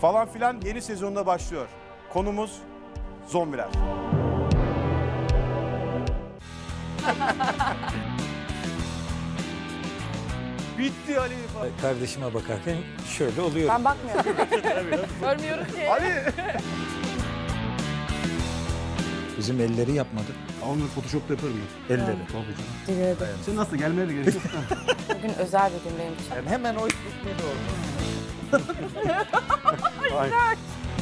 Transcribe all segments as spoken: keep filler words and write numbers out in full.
Falan filan yeni sezonuna başlıyor. Konumuz zombiler. Bitti Ali. Kardeşime bakarken şöyle oluyor. Ben bakmıyorum. Görmüyorum ki. Ali. Bizim elleri yapmadık. Onları Photoshop'ta yaparım ben. Elleri. Dilerim. Sen nasıl gelmeye de gerek yok. Bugün özel bir gün benim için. Yani hemen o gitmedi orada. Ay.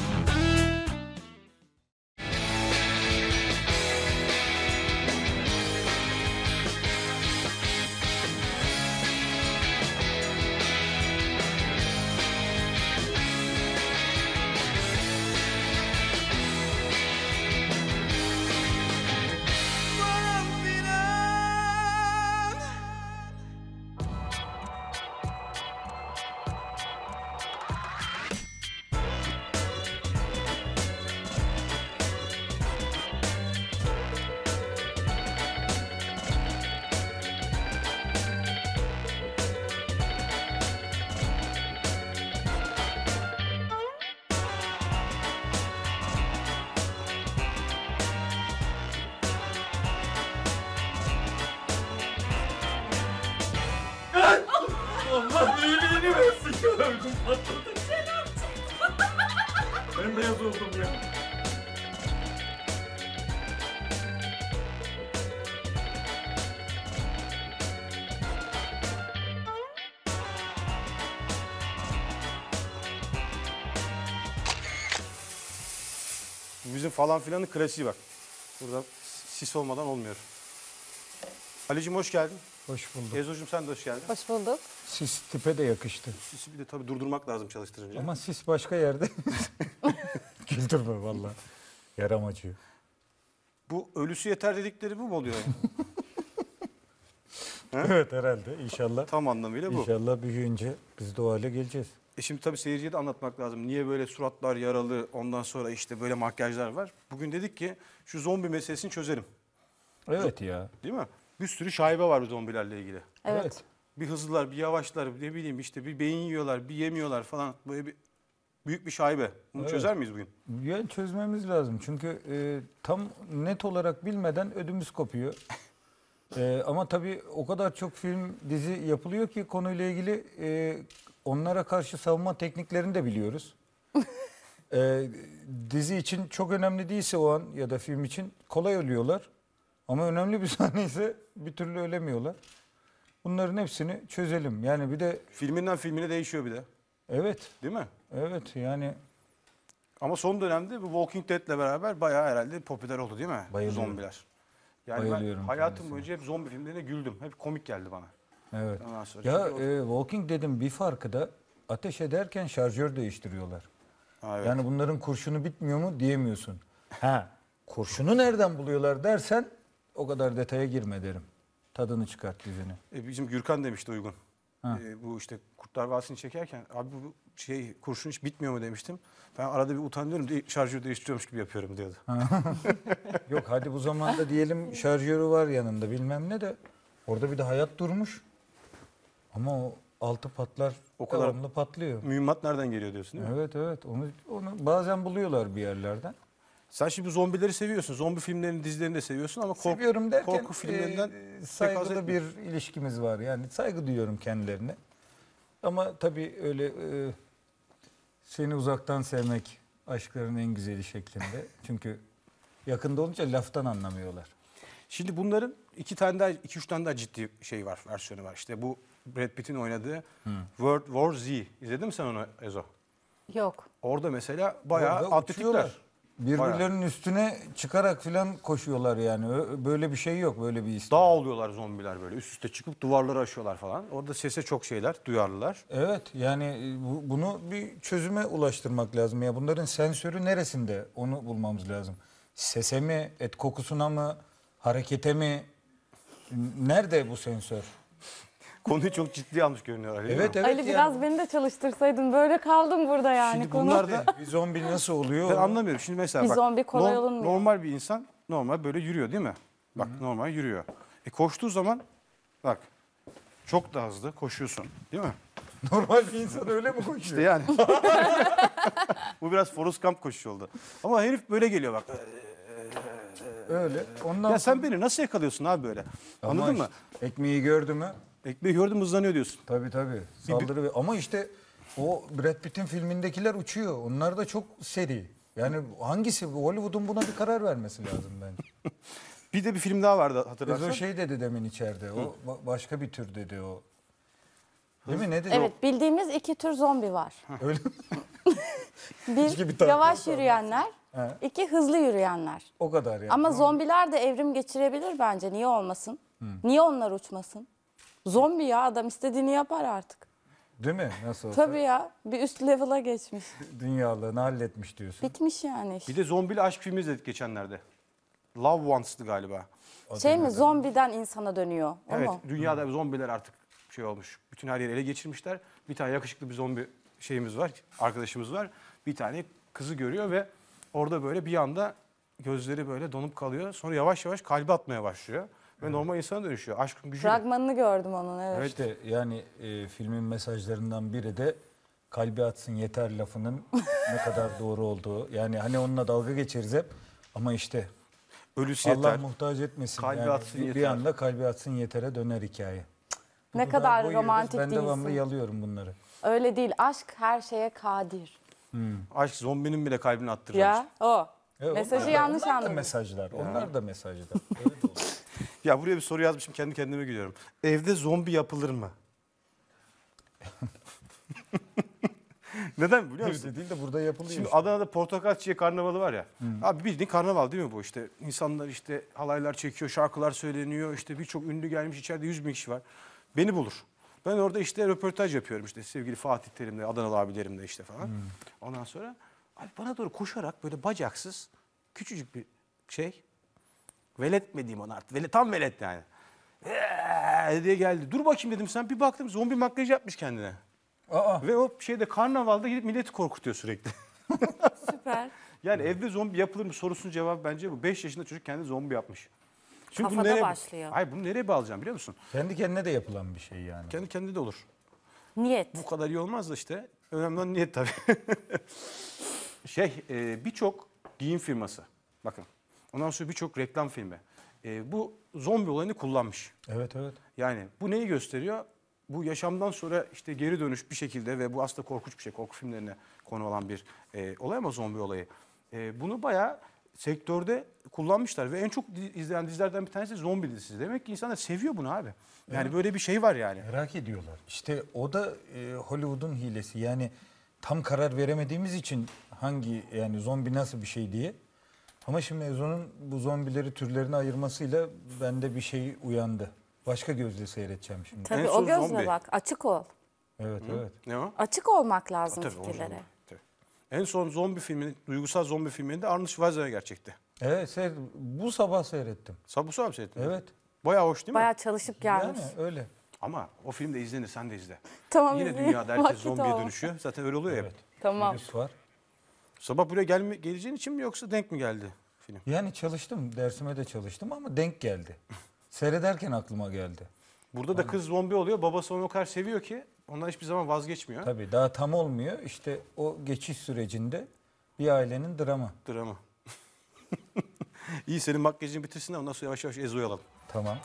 Allah iyiliğini versin ya. Öldüm patladı. Ben beyaz oldum ya. Bizim falan filanın klasiği bak. Burada sis olmadan olmuyor. Ali'cim hoş geldin. Hoş bulduk. Ezo'cum sen de hoş geldin. Hoş bulduk. Sis tipe de yakıştı. Sisi bir de tabii durdurmak lazım çalıştırınca. Ama sis başka yerde. Güldürme valla. Yaram acıyor. Bu ölüsü yeter dedikleri bu mu oluyor yani? Evet herhalde inşallah. Tam anlamıyla bu. İnşallah büyüyünce biz de o hale geleceğiz. E şimdi tabii seyirciye de anlatmak lazım. Niye böyle suratlar yaralı, ondan sonra işte böyle makyajlar var. Bugün dedik ki şu zombi meselesini çözelim. Evet ya. Değil mi? Bir sürü şaibe var bu zombilerle ilgili. Evet. Bir hızlılar, bir yavaşlar, ne bileyim işte bir beyin yiyorlar, bir yemiyorlar falan. Böyle bir büyük bir şaibe. Bunu Evet. çözer miyiz bugün? Yani çözmemiz lazım. Çünkü e, tam net olarak bilmeden ödümüz kopuyor. E, ama tabii o kadar çok film, dizi yapılıyor ki konuyla ilgili e, onlara karşı savunma tekniklerini de biliyoruz. e, dizi için çok önemli değilse o an ya da film için kolay ölüyorlar. Ama önemli bir sahne ise bir türlü ölemiyorlar. Bunların hepsini çözelim. Yani bir de Filminden filmine değişiyor bir de. evet, Değil mi? evet yani Ama son dönemde bu Walking Dead'le beraber bayağı herhalde popüler oldu değil mi? Bayılıyorum. Zombiler. Yani ben Bayılıyorum hayatım kendisine. boyunca hep zombi filmlerine güldüm. Hep komik geldi bana. evet. Ondan sonra Ya çünkü o- e, Walking Dead'in bir farkı da ateş ederken şarjör değiştiriyorlar. Ha, evet. Yani bunların kurşunu bitmiyor mu diyemiyorsun. Ha, kurşunu nereden buluyorlar dersen o kadar detaya girme derim. Tadını çıkart dizini. E, bizim Gürkan demişti Uygun. Ha. E, bu işte Kurtlar Vadisi'ni çekerken abi bu şey kurşun hiç bitmiyor mu demiştim. Ben arada bir utanıyorum diye şarjör değiştiriyormuş gibi yapıyorum diyordu. Yok hadi bu zamanda diyelim şarjörü var yanında bilmem ne de orada bir de hayat durmuş. Ama o altı patlar O o kadar- kadar patlıyor. Mühimmat nereden geliyor diyorsun değil mi? Evet evet onu onu bazen buluyorlar bir yerlerden. Sen şimdi zombileri seviyorsun. Zombi filmlerini, dizilerini de seviyorsun ama kork- Seviyorum derken korku filmlerinden e, pek haz saygılı etmiyorum. bir ilişkimiz var. Yani saygı duyuyorum kendilerine. Ama tabii öyle e, seni uzaktan sevmek aşkların en güzeli şeklinde. Çünkü yakında olunca laftan anlamıyorlar. Şimdi bunların iki tane daha, iki üç tane daha ciddi şey var, versiyonu var. İşte bu Brad Pitt'in oynadığı World War Z. İzledin mi sen onu Ezo? Yok. Orada mesela bayağı Orada atletikler. uçuyorlar. Birbirlerinin üstüne çıkarak falan koşuyorlar yani. Ö- Böyle bir şey yok, böyle bir isim. Dağ oluyorlar zombiler böyle. Üst üste çıkıp duvarları aşıyorlar falan. Orada sese çok şeyler, duyarlılar. Evet yani e, bu- bunu bir çözüme ulaştırmak lazım. Ya bunların sensörü neresinde onu bulmamız lazım. Sese mi, et kokusuna mı, harekete mi? Nerede bu sensör? Konuyu çok ciddi almış görünüyor Ali. değil Evet mi? evet. Ali yani. biraz beni de çalıştırsaydın. Böyle kaldım burada yani. Şimdi konu. bunlar da Bir zombi nasıl oluyor? ben onu- anlamıyorum. Şimdi mesela Bir bak zombi kolay norm- olunmuyor. normal bir insan normal böyle yürüyor değil mi? Bak normal yürüyor. E koştuğu zaman bak çok da hızlı koşuyorsun değil mi? Normal bir insan öyle mi koşuyor? İşte yani. Bu biraz Forrest Gump koşuş oldu. Ama herif böyle geliyor bak. Öyle. Ondan Ya sen sonra- beni nasıl yakalıyorsun abi böyle? Ama Anladın mı? işte ekmeği gördü mü? Ekmeği gördüm hızlanıyor diyorsun. Tabii tabii. Saldırı ve ama işte o Brad Pitt'in filmindekiler uçuyor. Onlar da çok seri. Yani hangisi? Hollywood'un buna bir karar vermesi lazım bence. Bir de bir film daha vardı Biz hatırlarsan. o şey dedi demin içeride. O ba- başka bir tür dedi o. Değil mi? Ne dedi? Evet, bildiğimiz iki tür zombi var. Öyle Bir, gibi tartışma yavaş var. yürüyenler, He. iki hızlı yürüyenler. o kadar yani. Ama zombiler de evrim geçirebilir bence. Niye olmasın? Niye onlar uçmasın? Zombi ya, adam istediğini yapar artık. Değil mi? Nasıl olsa Tabii ya, bir üst level'a geçmiş. dünyalığını halletmiş diyorsun. Bitmiş yani iş. Bir de zombili aşk filmi izledik geçenlerde. Love Once'dı galiba. Şey mi, zombiden insana dönüyor, o Evet, mu? dünyada zombiler artık şey olmuş. Bütün her yeri ele geçirmişler. Bir tane yakışıklı bir zombi şeyimiz var, arkadaşımız var. Bir tane kızı görüyor ve orada böyle bir anda gözleri böyle donup kalıyor. Sonra yavaş yavaş kalbi atmaya başlıyor. Ve normal insana dönüşüyor. Aşkın gücü. Fragmanını gördüm onun, evet. İşte yani e, filmin mesajlarından biri de kalbi atsın yeter lafının ne kadar doğru olduğu. Yani hani onunla dalga geçeriz hep ama işte Ölüsü Allah yeter. muhtaç etmesin. Kalbi yani atsın bir, bir yeter. anda kalbi atsın yetere döner hikaye. Ne Bu kadar boyuyoruz, romantik Ben devamlı değilsin. yalıyorum bunları. Öyle değil, aşk her şeye kadir. Aşk zombinin bile kalbini attırır. Ya, o. E, Mesajı onlar da- yanlış onlar da anladın. mesajlar. Onlar da mesajlar. Öyle de olur. Ya buraya bir soru yazmışım, kendi kendime gülüyorum. Evde zombi yapılır mı? Neden biliyor musun? Evde değil de burada yapılıyor. Şimdi işte. Adana'da Portakal Çiçeği Karnavalı var ya. Abi bildiğin karnaval değil mi bu işte? İnsanlar işte halaylar çekiyor, şarkılar söyleniyor. İşte birçok ünlü gelmiş, içeride yüz bin kişi var. Beni bulur. Ben orada işte röportaj yapıyorum işte sevgili Fatih Terim'le, Adanalı abilerimle işte falan. Ondan sonra abi bana doğru koşarak böyle bacaksız küçücük bir şey. Velet mi diyeyim ona artık? Velet, tam velet yani. Eee diye geldi. Dur bakayım dedim, sen bir baktım zombi makyaj yapmış kendine. Aa, Ve o şeyde karnavalda gidip milleti korkutuyor sürekli. Süper. Yani evde zombi yapılır mı sorusunun cevabı bence bu. beş yaşında çocuk kendi zombi yapmış. Şimdi bunu Kafada nereye, başlıyor. Hayır bunu nereye bağlayacağım biliyor musun? kendi kendine de yapılan bir şey yani. Kendi kendine de olur. Niyet. Bu kadar iyi olmaz da işte. Önemli olan niyet tabii. şey e, birçok giyim firması. Bakın. Ondan sonra birçok reklam filmi. E, bu zombi olayını kullanmış. Evet evet. Yani bu neyi gösteriyor? Bu yaşamdan sonra işte geri dönüş bir şekilde ve bu aslında korkunç bir şey. Korku filmlerine konu olan bir e, olay ama zombi olayı. E, bunu bayağı sektörde kullanmışlar ve en çok di- izlenen dizilerden bir tanesi zombi dizisi. Demek ki insanlar seviyor bunu abi. Yani böyle bir şey var yani. Merak ediyorlar. İşte o da e, Hollywood'un hilesi. Yani tam karar veremediğimiz için hangi yani zombi nasıl bir şey diye. Ama şimdi Ezo'nun bu zombileri türlerine ayırmasıyla bende bir şey uyandı. Başka gözle seyredeceğim şimdi. Tabii En o son gözle zombi. bak, açık ol. Evet evet. Ne o? Açık olmak lazım Tabii, o fikirlere. zombi. Tabii. En son zombi filmini, duygusal zombi filminde Arnold Schwarzenegger çekti. Evet seyret- bu sabah seyrettim. Sabusu abi seyrettin mi? Evet. Bayağı hoş değil mi? Bayağı çalışıp gelmiş. Yani öyle. Ama o film de izlenir, sen de izle. Tamam, Yine izleyeyim. dünyada herkes Vakit zombiye olmaz. dönüşüyor. Zaten öyle oluyor ya. Evet. Tamam. Virüs var. Sabah buraya gelme, geleceğin için mi yoksa denk mi geldi film? Yani çalıştım. Dersime de çalıştım ama denk geldi. Seyrederken aklıma geldi. Burada da kız zombi oluyor. Babası onu o kadar seviyor ki ondan hiçbir zaman vazgeçmiyor. Tabii daha tam olmuyor. İşte o geçiş sürecinde bir ailenin dramı. Drama. İyi, senin makyajını bitirsin de ondan sonra yavaş yavaş Ezo'yu alalım. Tamam.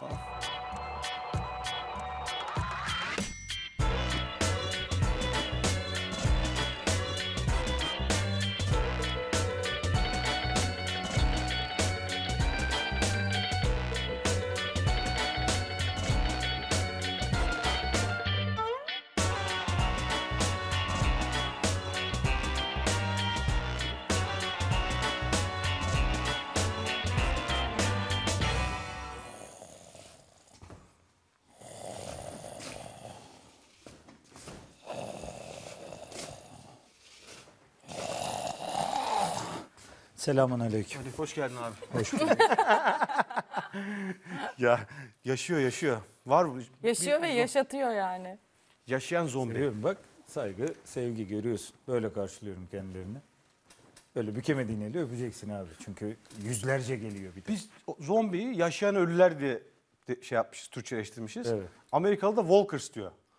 Selamun aleyküm. Hadi hoş geldin abi. Hoş Ya yaşıyor yaşıyor. Var bu. Yaşıyor bir- ve yaşatıyor yani. Yaşayan zombi. Görüyorum bak saygı, sevgi görüyorsun. Böyle karşılıyorum kendilerini. Böyle bükemediğin eli öpeceksin abi. Çünkü yüzlerce geliyor bir de. Biz o zombiyi yaşayan ölüler diye de şey yapmışız, Türkçeleştirmişiz. Evet. Amerikalı da walkers diyor.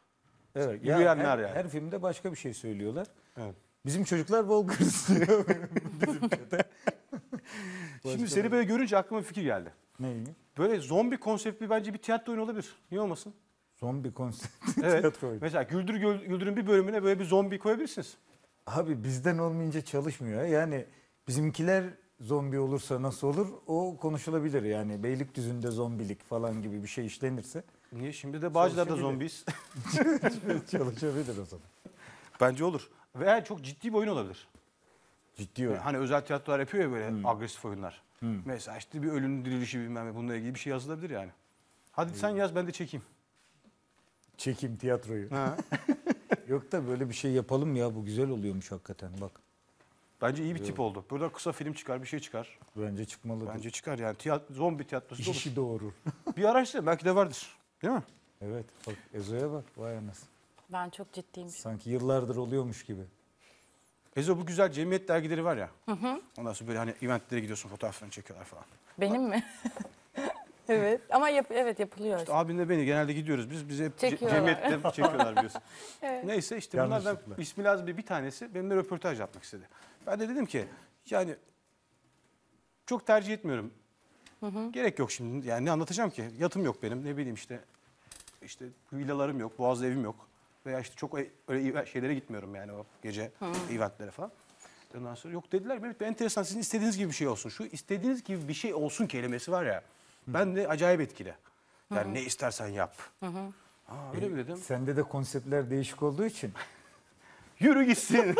Evet. Ya Yürüyenler her, yani. her filmde başka bir şey söylüyorlar. Evet. Bizim çocuklar bol diyor. Bizim köyde. Şimdi seni böyle görünce aklıma bir fikir geldi. Neyi? Böyle zombi konseptli bence bir tiyatro oyunu olabilir. Niye olmasın? Zombi konsept. Evet. Tiyatro oyunu. Mesela Güldür Gül- Güldür'ün bir bölümüne böyle bir zombi koyabilirsiniz. Abi bizden olmayınca çalışmıyor. Yani bizimkiler zombi olursa nasıl olur o konuşulabilir. Yani Beylikdüzü'nde zombilik falan gibi bir şey işlenirse Niye? Şimdi de Bağcılar'da Çalışabilir. zombiyiz. çalışabilir o zaman. Bence olur. Veya çok ciddi bir oyun olabilir. Ciddi oyun. Hani özel tiyatrolar yapıyor ya böyle agresif oyunlar. Mesela işte bir ölünün dirilişi bilmem ne bununla ilgili bir şey yazılabilir yani. Hadi sen yaz ben de çekeyim. Çekim tiyatroyu. Ha. Yok da böyle bir şey yapalım ya bu güzel oluyormuş hakikaten bak. Bence iyi bir tip oldu. Burada kısa film çıkar, bir şey çıkar. Bence çıkmalı. Bence çıkar yani. Tiyatro, zombi tiyatrosu İş olur. işi doğurur. Bir araştır belki de vardır. Değil mi? Evet bak Ezo'ya bak vay anasını. Ben çok ciddiyim. Sanki yıllardır oluyormuş gibi. Ezo bu güzel cemiyet dergileri var ya. Hı hı. Ondan sonra böyle hani eventlere gidiyorsun fotoğraflarını çekiyorlar falan. Benim mi? Evet ama yap evet yapılıyor. İşte abinle beni genelde gidiyoruz biz. Bizi hep ce- Çekiyorlar. cemiyette çekiyorlar biliyorsun. Evet. Neyse işte bunlardan Yanlışlıkla. ismi lazım bir, bir tanesi benimle röportaj yapmak istedi. Ben de dedim ki yani çok tercih etmiyorum. Gerek yok şimdi. Yani ne anlatacağım ki? Yatım yok benim. Ne bileyim işte işte villalarım yok, Boğaz'da evim yok. Veya işte çok öyle şeylere gitmiyorum yani o gece eventlere falan. Ondan sonra yok dediler. Mehmet Bey enteresan sizin istediğiniz gibi bir şey olsun. Şu istediğiniz gibi bir şey olsun kelimesi var ya. Ben de acayip etkili. Yani ne istersen yap. Aa, öyle mi dedim? Sende de konseptler değişik olduğu için. Yürü gitsin.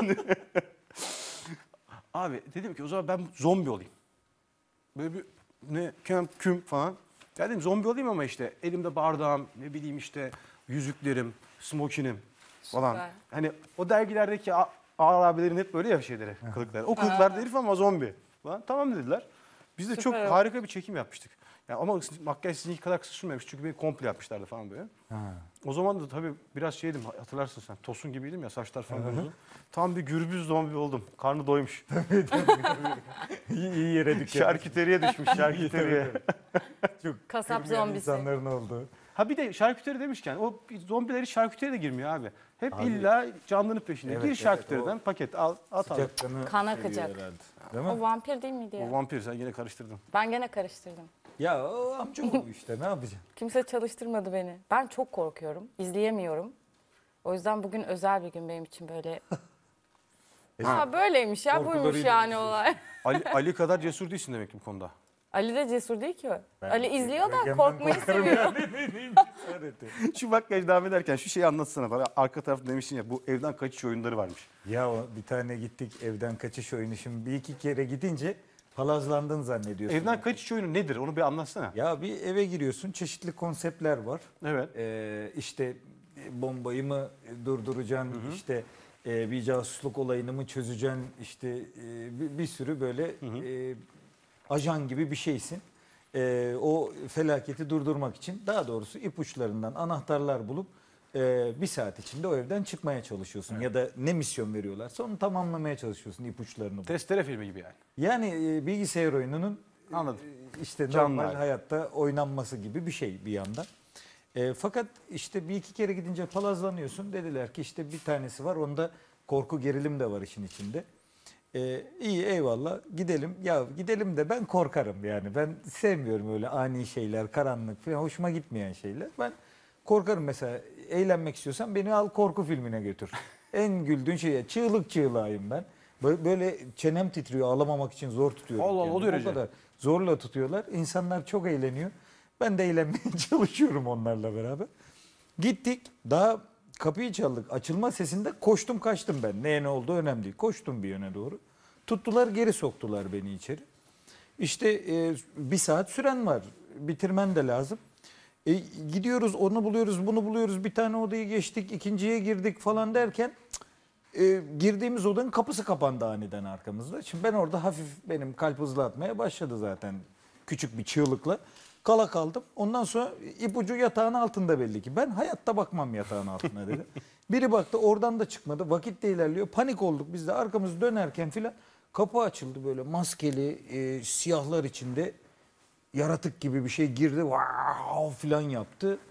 Abi dedim ki o zaman ben zombi olayım. Böyle bir ne küm küm falan. Ya dedim zombi olayım ama işte elimde bardağım, ne bileyim işte yüzüklerim, smokinim falan. Süper. Hani o dergilerdeki a- ağır abilerin hep böyle ya şeyleri, kılıkları. O kılıklarda herif ama zombi falan. Tamam dediler. Biz de çok Süper oldu. harika bir çekim yapmıştık. Yani ama makyaj sizinki kadar kısa sürmemiş çünkü beni komple yapmışlardı falan böyle. Ha. O zaman da tabii biraz şeydim hatırlarsın sen tosun gibiydim ya saçlar falan böyle uzun. Tam bir gürbüz zombi oldum. Karnı doymuş. iyi, iyi yere dikkat. Şarküteriye düşmüş şarküteriye. Çok Kasap kırmayan zombisi. insanların olduğu. Ha bir de şarküteri demişken o zombileri şarküteriye de girmiyor abi. Hep Abi. illa canlının peşinde. Evet, Gir evet, şarküteriden o paket al at al. Sıcak kanı Kan seviyor akacak. herhalde. Değil mi? O vampir değil miydi O ya? vampir sen yine karıştırdın. Ben gene karıştırdım. Ya o amcaoğlu işte ne yapacaksın? Kimse çalıştırmadı beni. Ben çok korkuyorum. İzleyemiyorum. O yüzden bugün özel bir gün benim için böyle. Ha böyleymiş ya buymuş Korkularıyla yani olay. Ali, Ali kadar cesur değilsin demek ki bu konuda. Ali de cesur değil ki o. Ben- Ali izliyor da Egemen korkmayı korkarım seviyor. yani. Ne- neyim cesareti? Şu makyaj devam ederken şu şeyi anlatsana bana. Arka tarafta demişsin ya bu evden kaçış oyunları varmış. Ya o bir tane gittik evden kaçış oyunu. Şimdi bir iki kere gidince palazlandın zannediyorsun. Evden kaçış oyunu nedir? Onu bir anlatsana. Ya bir eve giriyorsun çeşitli konseptler var. Evet. Ee, işte bombayı mı durduracaksın, işte e, bir casusluk olayını mı çözeceksin, işte e, bir, bir sürü böyle e, ajan gibi bir şeysin. E, o felaketi durdurmak için daha doğrusu ipuçlarından anahtarlar bulup e, bir saat içinde o evden çıkmaya çalışıyorsun. Ya da ne misyon veriyorlarsa onu tamamlamaya çalışıyorsun ipuçlarını bulup. Testere filmi gibi yani. Yani e, bilgisayar oyununun Anladım. e, işte Canlı normal hali. hayatta oynanması gibi bir şey bir yandan. E, fakat işte bir iki kere gidince palazlanıyorsun. Dediler ki işte bir tanesi var. Onda korku gerilim de var işin içinde. E, iyi eyvallah gidelim. Ya gidelim de ben korkarım yani. Ben sevmiyorum öyle ani şeyler, karanlık falan. Hoşuma gitmeyen şeyler. Ben korkarım mesela. Eğlenmek istiyorsan beni al korku filmine götür. En güldüğün şey çığlık çığlığıyım ben. Böyle, böyle çenem titriyor ağlamamak için zor tutuyorum. Allah Allah, o kendimi. derece. kadar zorla tutuyorlar. İnsanlar çok eğleniyor. Ben de eğlenmeye çalışıyorum onlarla beraber. Gittik daha kapıyı çaldık. Açılma sesinde koştum kaçtım ben. Neye ne olduğu önemli değil. Koştum bir yöne doğru. Tuttular geri soktular beni içeri. İşte e, bir saat süren var. Bitirmen de lazım. E, gidiyoruz onu buluyoruz bunu buluyoruz. Bir tane odayı geçtik ikinciye girdik falan derken cık, e, girdiğimiz odanın kapısı kapandı aniden arkamızda. Şimdi ben orada hafif benim kalp hızlı atmaya başladı zaten küçük bir çığlıkla. Kala kaldım. Ondan sonra ipucu yatağın altında belli ki. Ben hayatta bakmam yatağın altına dedim. Biri baktı oradan da çıkmadı. Vakit de ilerliyor. Panik olduk biz de arkamızı dönerken filan kapı açıldı böyle maskeli e, siyahlar içinde yaratık gibi bir şey girdi. Wow filan yaptı.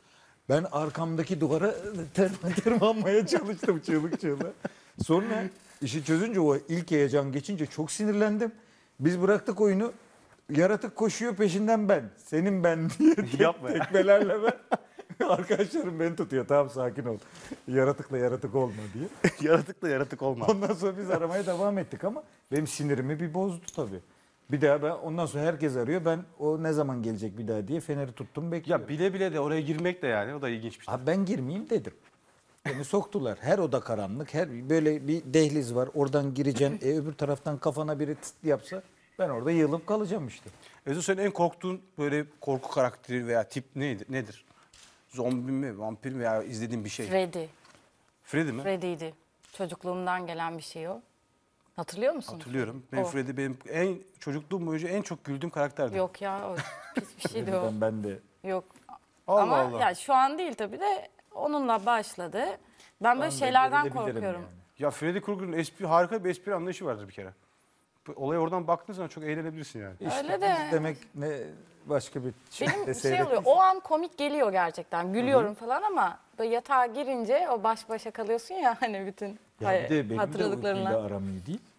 Ben arkamdaki duvara ter- tırmanmaya çalıştım çığlık çığlığa. Sonra işi çözünce, o ilk heyecan geçince çok sinirlendim. Biz bıraktık oyunu. Yaratık koşuyor peşinden ben. Senin ben diye tek, Yapma ya. tekmelerle ben. Arkadaşlarım beni tutuyor. Tamam, sakin ol. Yaratıkla yaratık olma diye. Yaratık da yaratık olma. Ondan sonra biz aramaya devam ettik ama benim sinirimi bir bozdu tabii. Bir daha ben ondan sonra herkes arıyor. Ben o ne zaman gelecek bir daha diye feneri tuttum, bekliyorum. Ya bile bile de oraya girmek de yani o da ilginç bir şey. Abi ben girmeyeyim dedim. Beni soktular. Her oda karanlık. Her böyle bir dehliz var. Oradan gireceksin. E, öbür taraftan kafana biri tıt yapsa ben orada yığılıp kalacağım işte. Ezo, senin en korktuğun böyle korku karakteri veya tip neydi, nedir? Zombi mi, vampir mi veya izlediğin bir şey? Freddy. Freddy mi? Freddy'ydi. Çocukluğumdan gelen bir şey o. Hatırlıyor musun? Hatırlıyorum. Benim O. Freddy benim en çocukluğum boyunca en çok güldüğüm karakterdi. Yok ya, o pis bir şeydi o. Ben, ben de Yok. Allah Ama Allah. ya şu an değil tabii de onunla başladı. Ben böyle ben de şeylerden gerilebilirim korkuyorum. yani. Ya Freddy Krueger'ın espri, harika bir espri anlayışı vardır bir kere. Bu olaya oradan baktığın zaman çok eğlenebilirsin yani. İşte Öyle de. demek ne başka bir şey Benim de şey seyrettik. oluyor, o an komik geliyor gerçekten. Gülüyorum falan ama böyle yatağa girince o baş başa kalıyorsun ya hani bütün Ya hay- bir de benim de hatırladıklarınla. uykuyla aram iyi değil.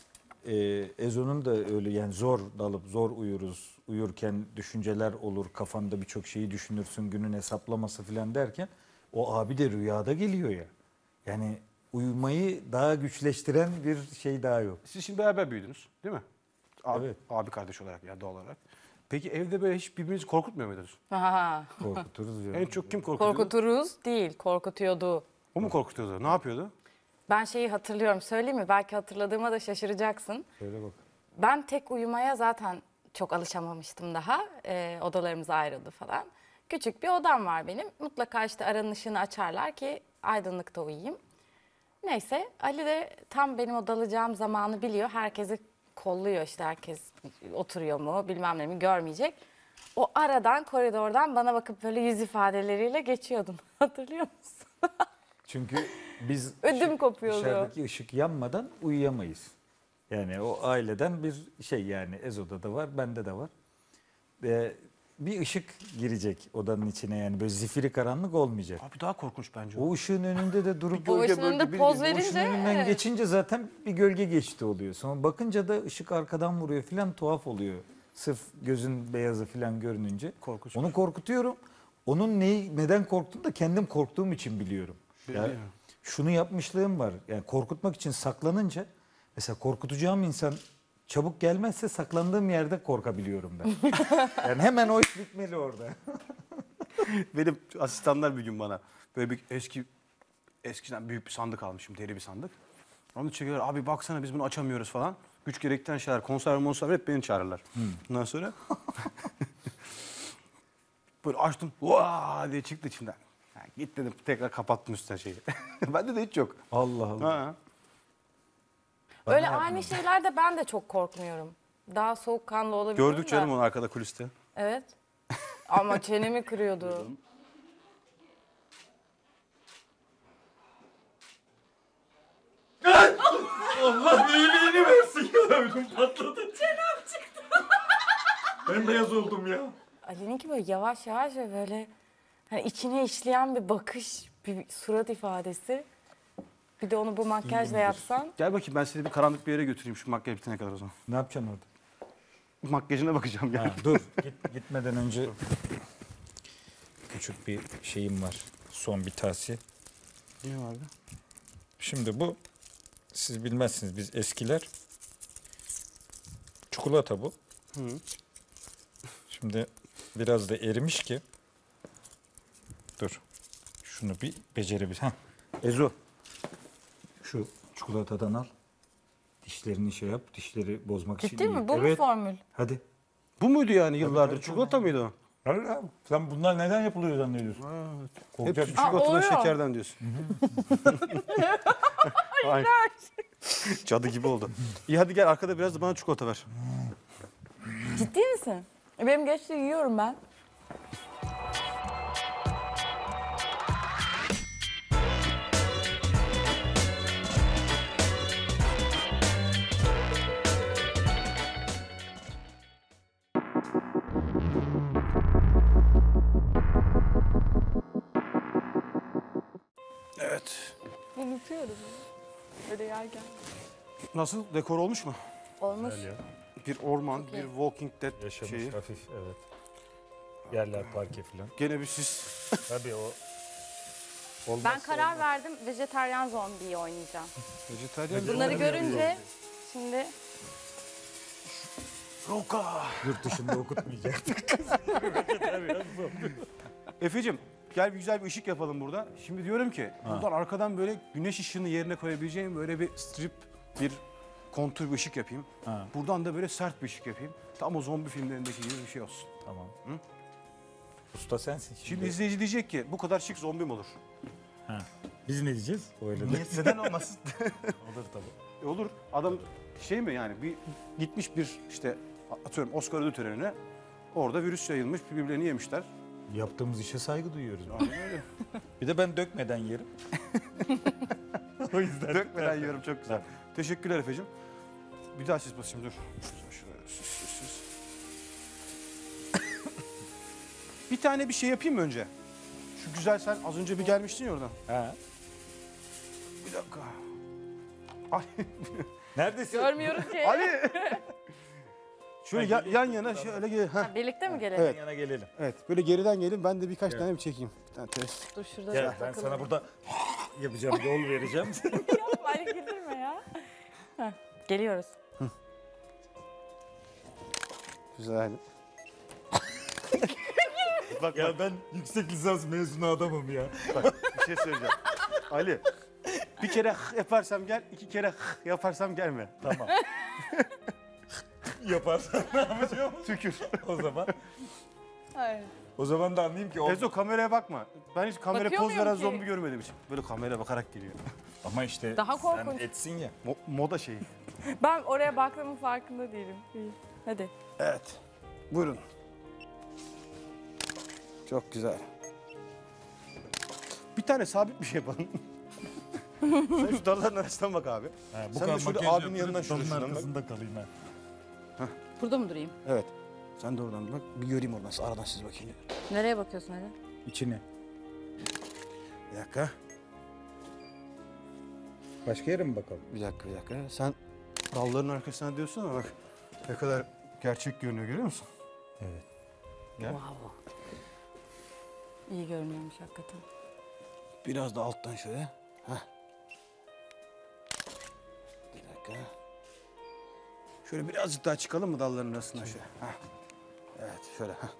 Ee, Ezo'nun da öyle, yani zor dalıp zor uyuruz. Uyurken düşünceler olur, kafanda birçok şeyi düşünürsün, günün hesaplaması falan derken o abi de rüyada geliyor ya. Yani uyumayı daha güçleştiren bir şey daha yok. Siz şimdi beraber büyüdünüz değil mi? Abi, Evet. abi kardeş olarak ya doğal olarak. Peki evde böyle hiç birbirinizi korkutmuyor muydunuz? Ha, Korkuturuz ya. En çok kim korkutuyordu? korkuturuz değil, korkutuyordu. O mu korkutuyordu? Ne yapıyordu? Ben şeyi hatırlıyorum, söyleyeyim mi? Belki hatırladığıma da şaşıracaksın. Söyle bak. Ben tek uyumaya zaten çok alışamamıştım daha. Ee, odalarımız ayrıldı falan. Küçük bir odam var benim. Mutlaka işte aranın ışığını açarlar ki aydınlıkta uyuyayım. Neyse, Ali de tam benim o dalacağım zamanı biliyor. Herkesi kolluyor, işte herkes oturuyor mu bilmem ne mi görmeyecek. O aradan, koridordan bana bakıp böyle yüz ifadeleriyle geçiyordum. Hatırlıyor musun? Çünkü biz Ödüm ışık- kopuyordu. dışarıdaki ışık yanmadan uyuyamayız. Yani o aileden bir şey, yani Ezo'da da var, bende de var. Ee, bir ışık girecek odanın içine, yani böyle zifiri karanlık olmayacak. Abi daha korkunç bence o. O ışığın önünde de durup O gölge ışığın önünde bölge poz bildiğin, o ışığın verince, önünden evet. geçince zaten bir gölge geçti oluyor. Sonra bakınca da ışık arkadan vuruyor falan, tuhaf oluyor. Sırf gözün beyazı falan görününce. Korkunç. Onu korkutuyorum. Onun neyi, neden korktuğunu da kendim korktuğum için biliyorum. Ya, Biliyorum. şunu yapmışlığım var. Yani korkutmak için saklanınca, mesela korkutacağım insan çabuk gelmezse saklandığım yerde korkabiliyorum ben. Yani hemen o iş bitmeli orada. Benim asistanlar bir gün bana böyle bir eski eskiden büyük bir sandık almışım, deri bir sandık. Onu çekiyorlar, abi baksana biz bunu açamıyoruz falan. Güç gerektiren şeyler, konserve monserve hep beni çağırırlar. Ondan sonra böyle açtım, vaa diye çıktı içimden. Ha, git dedim, tekrar kapattım üstüne şeyi. Bende de hiç yok. Allah Allah. Ha. Bana Öyle yapma. aynı şeylerde ben de çok korkmuyorum. Daha soğukkanlı olabiliyorum Gördük da. canım onu arkada kuliste. Evet. Ama çenemi kırıyordu. Allah iyiliğini versin ya. Ödüm patladı. Çenem çıktı. Ben beyaz oldum ya. Ali'ninki böyle yavaş yavaş ve böyle hani içine işleyen bir bakış, bir surat ifadesi. Bir de onu bu makyajla yapsan. Gel bakayım, ben seni bir karanlık bir yere götüreyim şu makyaj bitene kadar o zaman. Ne yapacaksın orada? Makyajına bakacağım yani. Ha, dur. Git, gitmeden önce küçük bir şeyim var. Son bir tavsiye. Niye abi? Şimdi bu, siz bilmezsiniz, biz eskiler, çikolata bu. Hı. Şimdi biraz da erimiş ki, dur şunu bir becerebil. Heh. Ezo, şu çikolatadan al. Dişlerini şey yap, dişleri bozmak için Ciddi iyi. mi? Bu Evet. mu formül? Hadi. Bu muydu yani yıllardır? tabii. Çikolata mıydı o? Allah, sen bunlar neden yapılıyor zannediyorsun? Hep Korkacak bir şey. çikolatadan Aa, şekerden diyorsun. Ay. Cadı gibi oldu. İyi hadi gel, arkada biraz da bana çikolata ver. Ciddi misin? E, Benim geçti yiyorum ben. Evet. Unutuyorum. Böyle yerken. Nasıl? Dekor olmuş mu? Olmuş. Güzel ya. Bir orman, Çok bir iyi. Walking Dead Yaşamış şeyi. hafif evet. Yerler parke falan. Gene bir sis. Tabii o olmazsa Ben karar olmaz. verdim. Vejetaryen zombiyi oynayacağım. Vejetaryen. Bunları görünce şimdi Roka. Yurt dışında okutmayacaktık. Efe'cim gel bir güzel bir ışık yapalım burada. Şimdi diyorum ki buradan arkadan böyle güneş ışığını yerine koyabileceğim böyle bir strip, bir kontur bir ışık yapayım. Ha. Buradan da böyle sert bir ışık yapayım. Tam o zombi filmlerindeki gibi bir şey olsun. Tamam. Usta sensin şimdi. Şimdi izleyici diyecek ki bu kadar şık zombi mi olur? Ha. Biz ne diyeceğiz? Öyle de. Neden olmasın? Olur tabii. E olur. Adam şey mi yani bir gitmiş bir işte atıyorum Oscar ödül törenine orada virüs yayılmış birbirlerini yemişler. Yaptığımız işe saygı duyuyoruz. Aynen öyle. Bir de ben dökmeden yerim. O yüzden dökmeden yiyorum çok güzel. Teşekkürler Efe'cim. Bir daha sis basayım dur. Şuraya sis sis sis. Bir tane bir şey yapayım mı önce? Şu güzel sen az önce bir gelmiştin ya oradan. Ha. Bir dakika. Ali. Neredesin? görmüyoruz ki. Ali. Şöyle ya- yan yana şöyle gel. Heh. Birlikte mi gelelim? Evet. Yana gelelim. Evet böyle geriden gelin ben de birkaç tane bir çekeyim. Bir tane test. Dur şurada Gel da ben takılalım. sana burada yapacağım, yol vereceğim. Yapma Ali güldürme ya. Heh, geliyoruz. Güzel. Bak ya ben yüksek lisans mezunu adamım ya. Bir şey söyleyeceğim. Ali. Bir kere h yaparsam gel, iki kere h yaparsam gelme. Tamam. Yaparsan ne yapacağım? Tükür. O zaman. Hayır. O zaman da anlayayım ki o... Ezo kameraya bakma. Ben hiç kamera Bakıyor poz muyum veren ki? zombi görmedim hiç. Böyle kameraya bakarak geliyor. Ama işte Daha sen korkunç. etsin ya. Mo- moda şeyi. Ben oraya baktığımın farkında değilim. İyi. Hadi. Evet. Buyurun. Çok güzel. Bir tane sabit bir şey yapalım. Sen şu dalların arasından bak abi. Ha, Sen de şöyle makyaj abinin yaptırıp yanından şöyle dalın şuradan bak. arkasında kalayım ha. Burada mı durayım? Evet. Sen de oradan bak. Bir göreyim oradan. Aradan siz bakayım. Nereye bakıyorsun Ali? İçine. Bir dakika. Başka yere mi bakalım? Bir dakika, bir dakika. Sen dalların arkasına diyorsun ama bak ne kadar gerçek görünüyor görüyor musun? Evet. Gel. Wow. İyi görünüyormuş hakikaten. Biraz da alttan şöyle. Heh. Bir dakika. Şöyle birazcık daha çıkalım mı dalların arasına şöyle. Heh. Evet şöyle. Heh.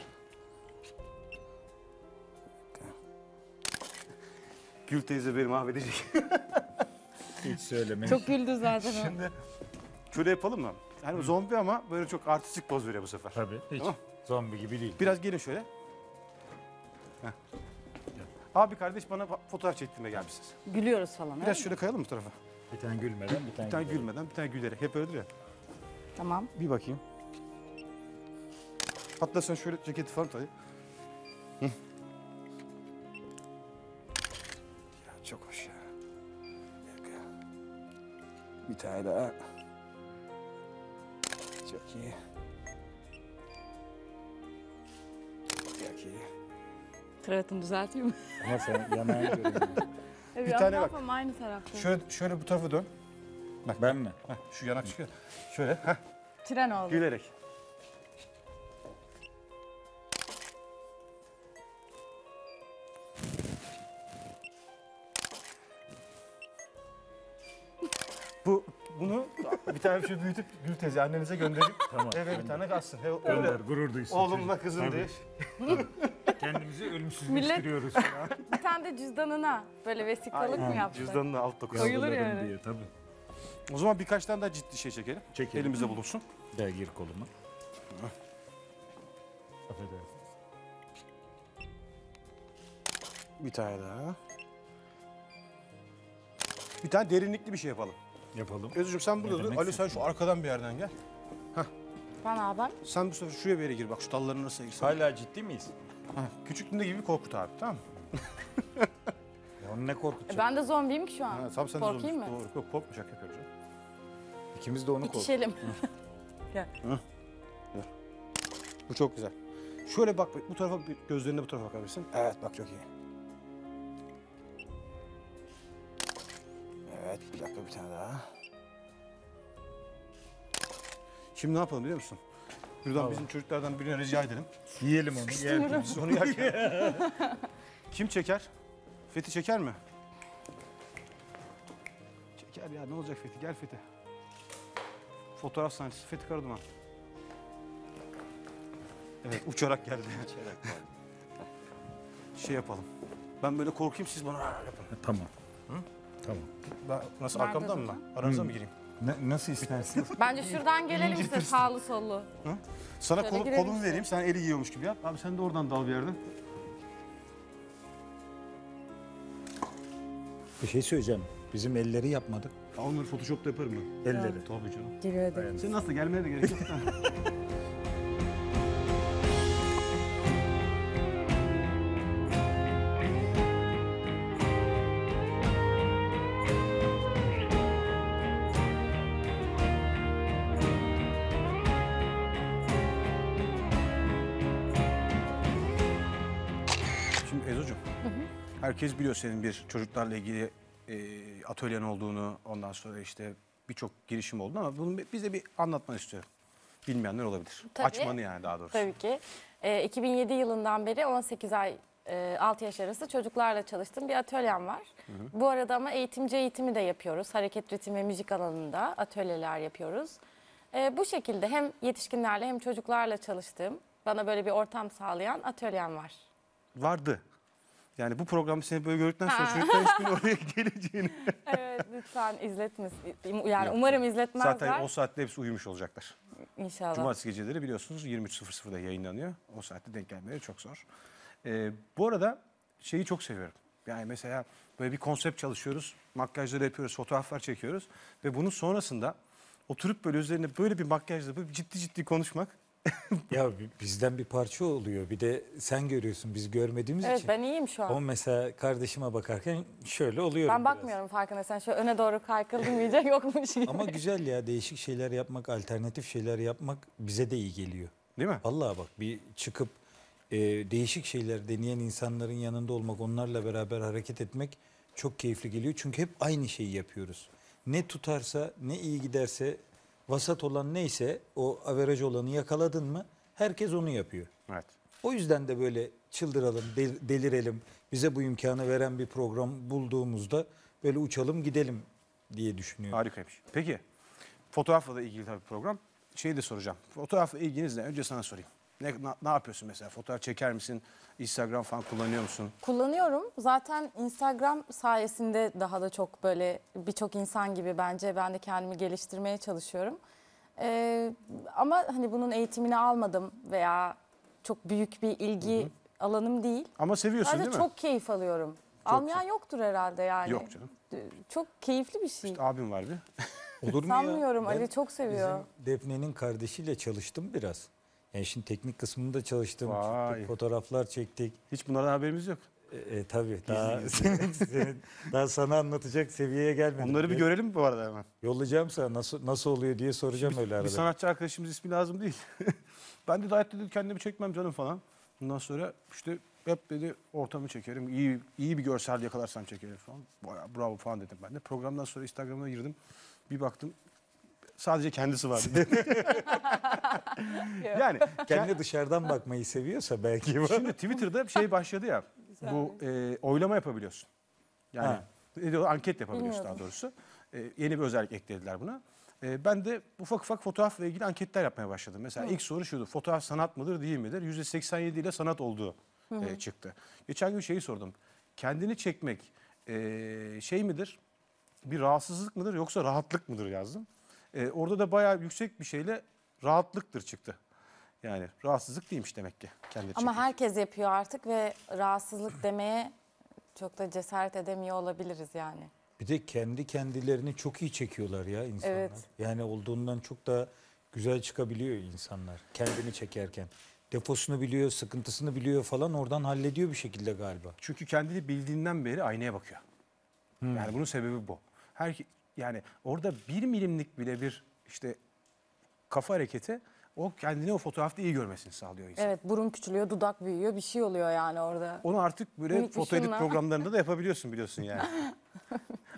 Bir dakika. Gül teyze beni mahvedecek. Hiç söyleme. Çok güldü zaten o. Şimdi şöyle yapalım mı? Yani zombi ama böyle çok artistik poz veriyor bu sefer. Tabii. Hiç. Tamam. Zombi gibi değil. Biraz gelin şöyle. Heh. Abi kardeş bana fotoğraf çektirmeye gelmişsiniz. Gülüyoruz falan. Biraz öyle mi? şöyle kayalım bu tarafa. Bir tane gülmeden bir tane, Bir tane gülerek. gülmeden, bir tane gülerek. Hep öyledir ya. Tamam. Bir bakayım. Hatta sen şöyle ceketi falan tay. Hı. Ya çok hoş ya. Bir dakika. Bir tane daha. Çok iyi. Çok iyi. Kravatını düzelteyim mi? Ama sen yanağını görüyorsun. Evet, Bir ama tane ne bak. yapalım, aynı tarafta. Şöyle, şöyle bu tarafa dön. Ben mi? Heh, şu yanak çıkıyor. Şöyle. Heh, Tren oldu. gülerek. Bu bunu bir tane bir şey büyütüp Gül teyze annenize gönderip Tamam. eve bir tane kalsın. He, Gönder, öyle. gurur duysun. Oğlumla çocuk. kızım Tabii. diye. Kendimizi ölümsüzleştiriyoruz. Bir tane de cüzdanına böyle vesikalık mı yapsak? Cüzdanını alt dokusu. Koyulur Yavrularım yani. diye tabii. O zaman birkaç tane daha ciddi şey çekelim. Çekelim. Elimizde bulunsun. Gel gir koluma. Affedersiniz. Bir tane daha. Bir tane derinlikli bir şey yapalım. Yapalım. Özgürcüğüm sen burada dur. demek Ali sen şu arkadan bir yerden gel. Ben abi. Sen bu sefer şuraya bir yere gir bak şu dalların arasına gir. Hala ciddi miyiz? Ha, küçüklüğünde gibi korkut abi tamam mı? Ya onu ne E korkutacak? ben de zombiyim ki şu an. Ha, tam sen de Korkayım mı? Doğru. Yok korkmayacak yapıyoruz. ya. İkimiz de onu korkuyoruz. İkişelim. Bu çok güzel. Şöyle bak bu tarafa bir gözlerine bu tarafa bakabilirsin. Evet bak çok iyi. Bir dakika bir tane daha. Şimdi ne yapalım biliyor musun? Buradan bizim çocuklardan birine rica edelim. Yiyelim onu. Yiyelim. Biz onu yerken. Kim çeker? Fethi çeker mi? Çeker ya, ne olacak Fethi? Gel Fethi. Fotoğraf sanatçısı Fethi Karaduman. Evet, uçarak geldi. Uçarak geldi. Şey yapalım. Ben böyle korkayım, siz bana yapın. Tamam. Hı? Tamam. Ben, nasıl, Nerede arkamdan mı? duracağım? Aranıza mı gireyim? Ne, nasıl istersin? Bence şuradan gelelim işte sağlı sollu. Hı? Sana Şöyle kolu, girelim kolumu işte. vereyim, sen eli giyiyormuş gibi yap. Abi sen de oradan dal bir yerden. Bir şey söyleyeceğim. Bizim elleri yapmadık. Ya onları Photoshop'ta yaparım ben. Elleri. Tabii canım. Geliyor ederim. Senin aslında gelmeye de gerek yok. Şimdi Ezo'cum, herkes biliyor senin bir çocuklarla ilgili e, atölyen olduğunu, ondan sonra işte birçok girişim olduğunu ama bunu bize bir anlatmanı istiyorum. Bilmeyenler olabilir. Tabii. Açmanı yani daha doğrusu. Tabii ki. Ee, iki bin yedi yılından beri on sekiz ay e, altı yaş arası çocuklarla çalıştığım bir atölyem var. Bu arada ama eğitimci eğitimi de yapıyoruz. Hareket, ritim ve müzik alanında atölyeler yapıyoruz. Ee, bu şekilde hem yetişkinlerle hem çocuklarla çalıştığım, bana böyle bir ortam sağlayan atölyem var. Vardı. Yani bu programı seni böyle gördükten sonra çocuklar hiçbir oraya geleceğini. Evet, lütfen izletmesin. Yani Yok, umarım izletmezler. Zaten o saatte hepsi uyumuş olacaklar. İnşallah. Cumartesi geceleri biliyorsunuz yirmi üç sıfır sıfırda yayınlanıyor. O saatte denk gelmeleri çok zor. Ee, bu arada şeyi çok seviyorum. Yani mesela böyle bir konsept çalışıyoruz. Makyajları yapıyoruz, fotoğraflar çekiyoruz. Ve bunun sonrasında oturup böyle üzerine böyle bir makyajla böyle ciddi ciddi konuşmak. Ya bi- bizden bir parça oluyor. Bir de sen görüyorsun, biz görmediğimiz Evet, için. ben iyiyim şu an. O mesela kardeşime bakarken şöyle oluyorum Ben biraz. bakmıyorum farkındaysan. Şöyle öne doğru kaykıldım iyice yokmuş gibi. Ama güzel ya, değişik şeyler yapmak, alternatif şeyler yapmak bize de iyi geliyor. Değil mi? Vallahi bak, bir çıkıp e, değişik şeyler deneyen insanların yanında olmak, onlarla beraber hareket etmek çok keyifli geliyor. Çünkü hep aynı şeyi yapıyoruz. Ne tutarsa, ne iyi giderse, vasat olan neyse, o averaj olanı yakaladın mı herkes onu yapıyor. Evet. O yüzden de böyle çıldıralım, del- delirelim, bize bu imkanı veren bir program bulduğumuzda böyle uçalım gidelim diye düşünüyorum. Harikaymış. Peki fotoğrafla da ilgili tabii program. Şeyi de soracağım. Fotoğrafla ilginiz ne? Önce sana sorayım. Ne, na- ne yapıyorsun mesela? Fotoğraf çeker misin? Instagram falan kullanıyor musun? Kullanıyorum. Zaten Instagram sayesinde daha da çok böyle birçok insan gibi bence ben de kendimi geliştirmeye çalışıyorum. Ee, ama hani bunun eğitimini almadım veya çok büyük bir ilgi alanım değil. Ama seviyorsun Sadece değil mi? çok keyif alıyorum. Almayan yoktur herhalde yani. Yok canım. Çok keyifli bir şey. İşte abim var bir. Olur mu ya? Sanmıyorum. Ben Ali çok seviyor. bizim Defne'nin kardeşiyle çalıştım biraz. Yani şimdi teknik kısmında çalıştım. Vay. Çıktık, fotoğraflar çektik. Hiç bunlardan haberimiz yok. E, e, tabii daha, senin, senin- daha sana anlatacak seviyeye gelmedim. Onları bir Gel- görelim mi bu arada hemen? Yollayacağım sana nasıl nasıl oluyor diye soracağım öyle arada. Bir sanatçı arkadaşımız ismi lazım değil. Ben de hayatta dedi kendimi çekmem canım falan. Ondan sonra işte hep dedi ortamı çekerim. İyi iyi bir görsel yakalarsam çekerim falan. Bayağı bravo falan dedim ben de. Programdan sonra Instagram'a girdim. Bir baktım sadece kendisi vardı. yani Kendi dışarıdan bakmayı seviyorsa belki bu. şimdi Twitter'da bir şey başladı ya. Bu e, oylama yapabiliyorsun. Yani Ha. ne diyor, anket yapabiliyorsun Bilmiyordum. daha doğrusu. E, yeni bir özellik eklediler buna. E, ben de ufak ufak fotoğrafla ilgili anketler yapmaya başladım. Mesela ilk soru şuydu. Fotoğraf sanat mıdır değil midir? yüzde seksen yedi ile sanat olduğu e, çıktı. Geçen gün şeyi sordum. Kendini çekmek e, şey midir? Bir rahatsızlık mıdır yoksa rahatlık mıdır yazdım. E, orada da bayağı yüksek bir şeyle rahatlıktır çıktı. Yani rahatsızlık değilmiş demek ki kendini Ama çekmek. herkes yapıyor artık ve rahatsızlık demeye çok da cesaret edemiyor olabiliriz yani. Bir de kendi kendilerini çok iyi çekiyorlar ya insanlar. Evet. Yani olduğundan çok da güzel çıkabiliyor insanlar kendini çekerken. Defosunu biliyor, sıkıntısını biliyor falan, oradan hallediyor bir şekilde galiba. Çünkü kendini bildiğinden beri aynaya bakıyor. Yani bunun sebebi bu. Her yani orada bir milimlik bile bir işte kafa hareketi o kendini o fotoğrafta iyi görmesini sağlıyor insan. Evet, burun küçülüyor, dudak büyüyor, bir şey oluyor yani orada. Onu artık böyle Minik bir foto edit şunla. programlarında da yapabiliyorsun biliyorsun yani.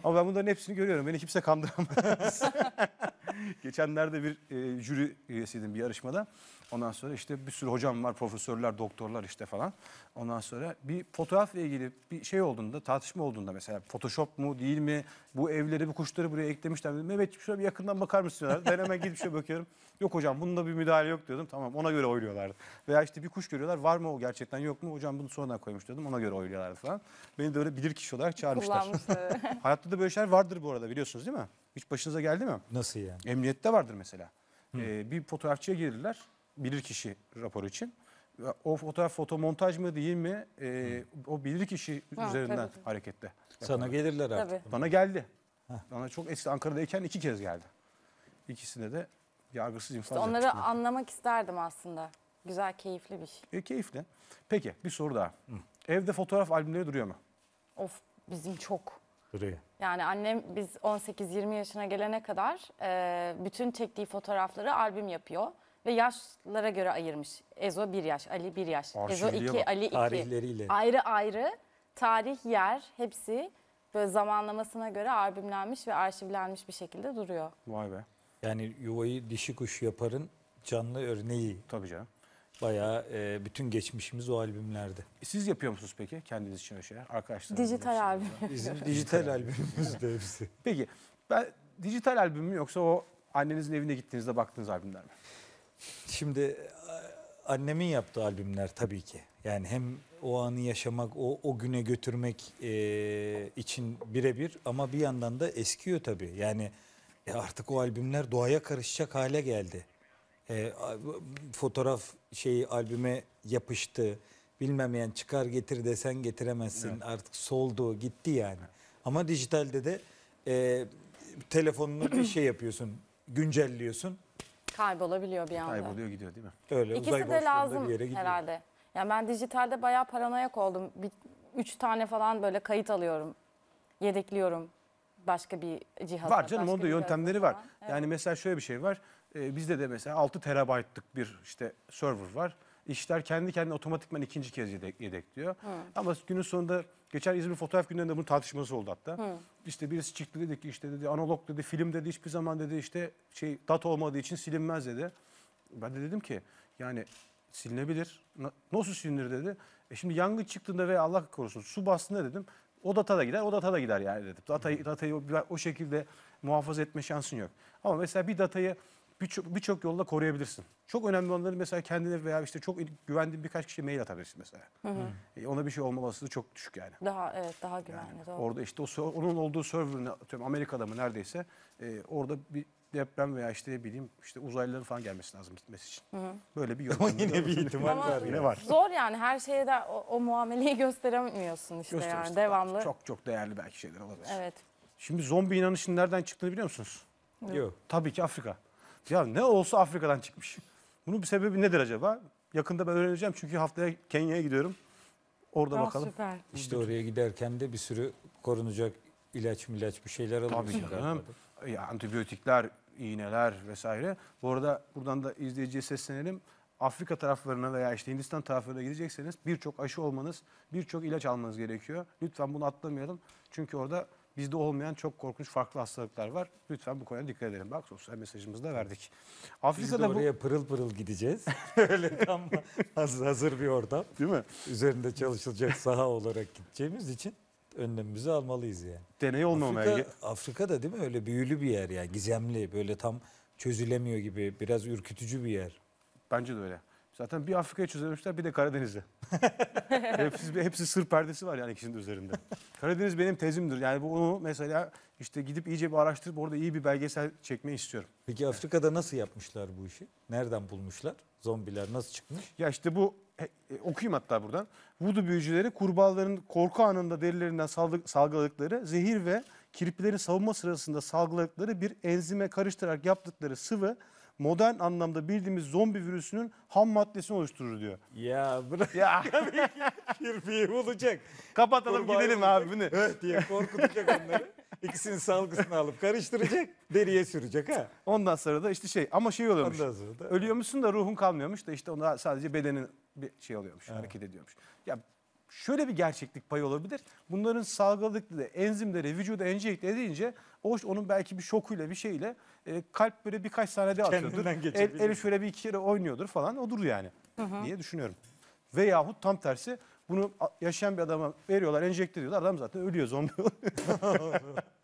Ama ben bunların hepsini görüyorum. Beni kimse kandıramaz. Geçenlerde bir e, jüri üyesiydim bir yarışmada. Ondan sonra işte bir sürü hocam var, profesörler, doktorlar işte falan. Ondan sonra bir fotoğrafla ilgili bir şey olduğunda, tartışma olduğunda mesela Photoshop mu değil mi, bu evleri, bu kuşları buraya eklemişler. Dedim, evet şöyle bir yakından bakar mısın diyorlar. Ben hemen gidip şöyle bakıyorum. Yok hocam bunda bir müdahale yok diyordum. Tamam ona göre oynuyorlardı. Veya işte bir kuş görüyorlar, var mı o gerçekten yok mu? Hocam bunu sonradan koymuş diyordum, ona göre oynuyorlardı falan. Beni de öyle bilirkişi olarak çağırmışlar. Kullanmışlar. Hayatta da böyle şeyler vardır bu arada, biliyorsunuz değil mi? Hiç başınıza geldi mi? Nasıl yani? Emniyette vardır mesela. Ee, bir fotoğrafçıya gelirler bilirkişi raporu için. O fotoğraf fotomontaj mı değil mi? Ee, o bilirkişi Ha, üzerinden tabii, tabii. harekette. Sana gelirler artık. Tabii. Bana geldi. Bana çok eski Ankara'dayken iki kez geldi. İkisinde de yargısız infaz İşte onları etmiştim. anlamak isterdim aslında. Güzel, keyifli bir şey. E, keyifli. Peki bir soru daha. Evde fotoğraf albümleri duruyor mu? Of, bizim çok. Duruyor. Yani annem biz on sekiz yirmi yaşına gelene kadar e, bütün çektiği fotoğrafları albüm yapıyor. Ve yaşlara göre ayırmış. Ezo bir yaş, Ali bir yaş. Ezo Arşivliğe iki, bak. Ali iki. Tarihleriyle. Ayrı ayrı tarih, yer hepsi böyle zamanlamasına göre albümlenmiş ve arşivlenmiş bir şekilde duruyor. Vay be. Yani yuvayı dişi kuş yaparın canlı örneği. Tabii canım. Bayağı e, bütün geçmişimiz o albümlerde. Siz yapıyor musunuz peki kendiniz için öyle şeyler? Arkadaşlarınız Dijital için? albüm. Bizim dijital albümümüz de hepsi. Peki ben dijital albüm mü yoksa o annenizin evine gittiğinizde baktığınız albümler mi? Şimdi a- annemin yaptığı albümler tabii ki. Yani hem o anı yaşamak, o, o güne götürmek e, için birebir ama bir yandan da eskiyor tabii. Yani e, artık o albümler doğaya karışacak hale geldi. E, a- fotoğraf şeyi albüme yapıştı. Bilmem yani çıkar getir desen getiremezsin. Evet. Artık soldu, gitti yani. Ama dijitalde de e, telefonunu bir şey yapıyorsun, güncelliyorsun. Kaybolabiliyor bir anda. Kayboluyor gidiyor değil mi? Öyle uzay İkisi de boşluğunda lazım bir yere gidiyor. herhalde. Yani ben dijitalde bayağı paranoyak oldum. Bir, üç tane falan böyle kayıt alıyorum. Yedekliyorum başka bir cihaza. Var canım, başka onda bir yöntemleri cihaza var. falan. Evet. Yani mesela şöyle bir şey var. Ee, bizde de mesela altı terabaytlık bir işte server var. İşler kendi kendine otomatikman ikinci kez yedek, yedekliyor. Ama günün sonunda geçen İzmir Fotoğraf Günleri'nde bunun tartışması oldu hatta. İşte birisi çıktı dedi ki işte dedi analog dedi, film dedi hiçbir zaman dedi işte şey data olmadığı için silinmez dedi. Ben de dedim ki yani silinebilir. Na- Nasıl silinir dedi. E şimdi yangın çıktığında veya Allah korusun su bastığında dedim o data da gider, o data da gider yani dedim. Datayı, datayı o, o şekilde muhafaza etme şansın yok. Ama mesela bir datayı birçok birçok yolda koruyabilirsin. Çok önemli olanları mesela kendine veya işte çok güvendiğin birkaç kişiye mail atabilirsin mesela. E ona bir şey olma olasılığı çok düşük yani. Daha evet daha güvenli. doğru. Orada işte o ser- onun olduğu server'ın atıyorum Amerika'da mı neredeyse e, orada bir deprem veya işte ne bileyim işte uzaylıların falan gelmesi lazım gitmesi için. Böyle bir Ama yöntem. yine bir ihtimal Ama var. Yine ya. var. Zor yani her şeye de o, o muameleyi gösteremiyorsun işte Gösteririz. yani devamlı. Çok çok değerli belki şeyler olabilir. Evet. Şimdi zombi inanışının nereden çıktığını biliyor musunuz? Yok. Tabii ki Afrika. Ya ne olsa Afrika'dan çıkmış. Bunun bir sebebi nedir acaba? Yakında ben öğreneceğim çünkü haftaya Kenya'ya gidiyorum. Orada Ah, bakalım. süper. İşte oraya giderken de bir sürü korunacak ilaç milaç bir şeyler Tabii alıyorsun. canım. Ya, antibiyotikler, iğneler vesaire. Bu arada buradan da izleyiciye seslenelim. Afrika taraflarına veya işte Hindistan taraflarına gidecekseniz birçok aşı olmanız, birçok ilaç almanız gerekiyor. Lütfen bunu atlamayalım. Çünkü orada bizde olmayan çok korkunç farklı hastalıklar var. Lütfen bu konuya dikkat edelim. Bak sosyal mesajımızı da verdik. Biz de Afrika'da bu oraya pırıl pırıl gideceğiz. Öyle tam hazır, hazır bir ortam. değil mi? Üzerinde çalışılacak saha olarak gideceğimiz için önlemimizi almalıyız yani. Deney olmamaya Afrika, Afrika'da değil mi öyle büyülü bir yer yani gizemli böyle tam çözülemiyor gibi biraz ürkütücü bir yer. Bence de öyle. Zaten bir Afrika'yı çözememişler bir de Karadeniz'i. hepsi, hepsi sır perdesi var yani ikisinin de üzerinde. Karadeniz benim tezimdir. Yani bunu mesela işte gidip iyice bir araştırıp orada iyi bir belgesel çekmeyi istiyorum. Peki Afrika'da nasıl yapmışlar bu işi? Nereden bulmuşlar? Zombiler nasıl çıkmış? Ya işte bu e, e, okuyayım hatta buradan. Voodoo büyücüleri kurbağaların korku anında derilerinden salgı- salgıladıkları zehir ve kirpilerin savunma sırasında salgıladıkları bir enzime karıştırarak yaptıkları sıvı modern anlamda bildiğimiz zombi virüsünün ham maddesini oluşturur diyor. Ya bırak Ya kirpiyi bulacak. kapatalım Kurbağayı gidelim bulacak. abi bu ne? Evet diye korkutacak onları. İkisinin salgısını alıp karıştıracak. Deriye sürecek ha. Ondan sonra da işte şey ama şey oluyormuş. Ondan sonra da Ölüyormuşsun da ruhun kalmıyormuş da işte onda sadece bedenin bir şey oluyormuş, hareket ediyormuş. Ya şöyle bir gerçeklik payı olabilir. Bunların salgıladıkları enzimleri vücuda enjekte edince o onun belki bir şokuyla bir şeyle e, kalp böyle birkaç saniyede atıyordur. Kendinden El, geçebilir. el şöyle bir iki kere oynuyordur falan odur yani diye düşünüyorum. Veyahut tam tersi bunu a- yaşayan bir adama veriyorlar enjekte ediyorlar adam zaten ölüyor zombi oluyor.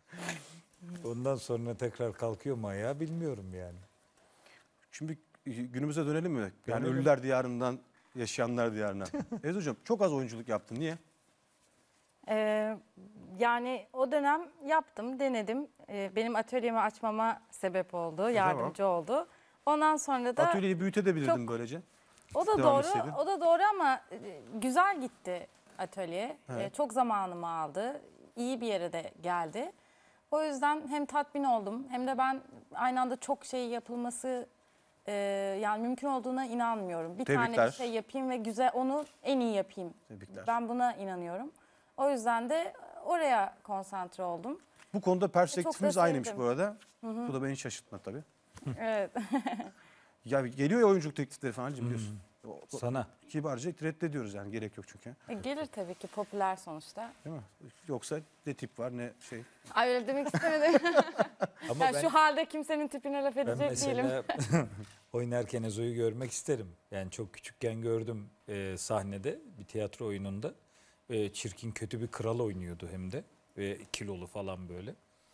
Ondan sonra tekrar kalkıyor mu ayağa bilmiyorum yani. Şimdi günümüze dönelim mi? Yani Dönelim. ölüler diyarından yaşayanlar diyarına. Ez hocam çok az oyunculuk yaptın. Niye? Ee, yani o dönem yaptım, denedim. Ee, benim atölyemi açmama sebep oldu, yardımcı oldu. Ondan sonra da Atölyeyi büyütebilirdin çok- böylece. o da devam doğru, etseydin. o da doğru ama e, güzel gitti atölye. Evet. Ee, çok zamanımı aldı. İyi bir yere de geldi. O yüzden hem tatmin oldum hem de ben aynı anda çok şey yapılması e, yani mümkün olduğuna inanmıyorum. Bir tane Tebrikler. bir şey yapayım ve güzel onu en iyi yapayım. Tebrikler. Ben buna inanıyorum. O yüzden de oraya konsantre oldum. Bu konuda perspektifimiz da aynıymış sevdim. bu arada. Bu da beni şaşırtmadı tabii. Evet. Ya geliyor ya oyunculuk teklifleri falan biliyorsun. O- o- Sana. Kibarca reddediyoruz yani gerek yok çünkü. E, Gelir tabii ki popüler sonuçta. Değil mi? Yoksa ne tip var ne şey. Ay öyle demek istemedim. Ama yani ben, şu halde kimsenin tipine laf ben edecek değilim. mesela oynarken Ezo'yu görmek isterim. Yani çok küçükken gördüm e, sahnede bir tiyatro oyununda. E, çirkin kötü bir kral oynuyordu hem de. Ve kilolu falan böyle.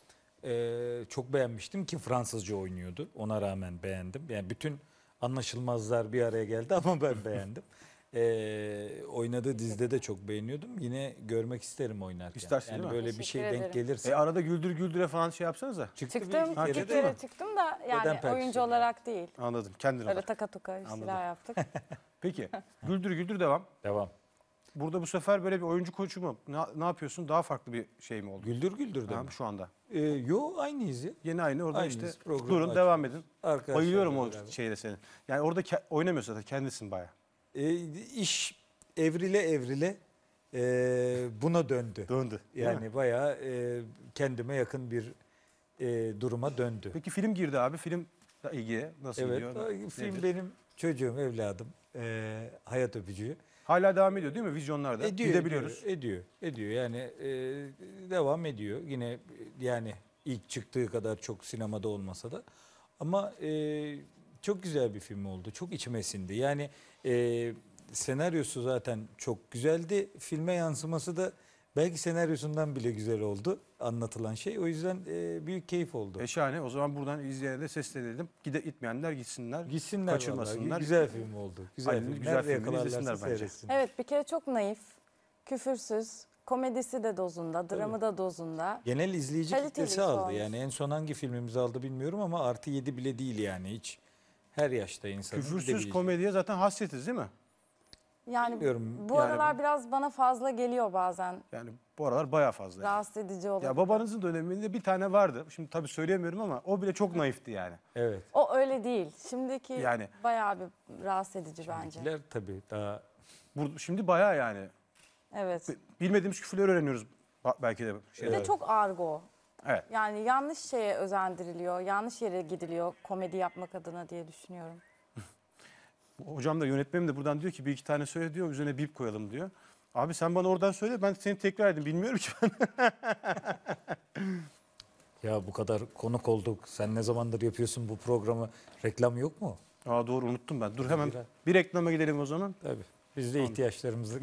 E, çok beğenmiştim ki Fransızca oynuyordu. Ona rağmen beğendim. Yani bütün anlaşılmazlar bir araya geldi ama ben beğendim. E, oynadığı dizide de çok beğeniyordum. Yine görmek isterim oynarken. İstersin yani değil mi? böyle bir Teşekkür şey denk ederim. gelirse. E arada güldür güldüre falan şey yapsanıza. Çıktı bir Çıktım, iki Ha, iki kere ciddi mi? kere çıktım da yani Beden perküsyonu. oyuncu olarak değil. Anladım. Kendin Öyle olarak. taka tuka bir Anladım. şeyler yaptık. Peki. Güldür güldür devam. Devam. Burada bu sefer böyle bir oyuncu koçu mu? Ne, ne yapıyorsun? Daha farklı bir şey mi oldu? Güldür güldür Ha, dedim. şu anda. Ee, yo aynıyız ya. Yeni aynı orada Aynıyız, işte programı durun aç- devam edin. Arkadaşlarla Bayılıyorum o beraber. şeyde senin. Yani orada ke- oynamıyorsun zaten kendisin bayağı. Ee, iş evrile evrile e, buna döndü. Döndü. değil mi? Yani bayağı e, kendime yakın bir e, duruma döndü. Peki film girdi abi. Film ilgiye nasıl Evet, gidiyor? o film Nedir? benim çocuğum, evladım, e, hayat öpücüğü. Hala devam ediyor değil mi vizyonlarda? Ediyor, Gidebiliyoruz. ediyor, ediyor, ediyor. Yani e, devam ediyor. Yine e, yani ilk çıktığı kadar çok sinemada olmasa da. Ama e, çok güzel bir film oldu. Çok içime sindi. Yani e, senaryosu zaten çok güzeldi. Filme yansıması da belki senaryosundan bile güzel oldu anlatılan şey. O yüzden e, büyük keyif oldu. E şahane. O zaman buradan izleyene de seslenelim. Gide gitmeyenler gitsinler. Gitsinler kaçırmasınlar. vallahi. Güzel film oldu. Güzel Ali'nin film. güzel Nerede filmini yakalarlarsa izlesinler bence. seyretsin. Evet bir kere çok naif, küfürsüz, komedisi de dozunda, dramı da dozunda. Genel izleyici Kaliteli kitlesi bir aldı. olmuş. Yani en son hangi filmimizi aldı bilmiyorum ama artı yedi bile değil yani hiç. Her yaşta insanın Küfürsüz gidebileceği. komediye zaten hasretiz değil mi? Yani Bilmiyorum. bu Yani- aralar biraz bana fazla geliyor bazen. Yani bu aralar bayağı fazla. yani. Rahatsız edici oluyor. Ya babanızın döneminde bir tane vardı. Şimdi tabii söyleyemiyorum ama o bile çok naifti yani. Evet. O öyle değil. Şimdiki Yani- bayağı bir rahatsız edici bence. Bizler tabii daha Burada şimdi bayağı yani Evet. bilmediğimiz küfürler öğreniyoruz ba- belki de. Bir Şeyde. de çok argo. Evet. Yani yanlış şeye özendiriliyor, yanlış yere gidiliyor komedi yapmak adına diye düşünüyorum. Hocam da yönetmenim de buradan diyor ki bir iki tane söyle diyor üzerine bip koyalım diyor. Abi sen bana oradan söyle ben seni tekrar edeyim bilmiyorum ki ben. ya bu kadar konuk olduk. Sen ne zamandır yapıyorsun bu programı? Reklam yok mu? Aa doğru unuttum ben. Dur hemen Bir- bir reklama gidelim o zaman. Tabii. Biz de ihtiyaçlarımızı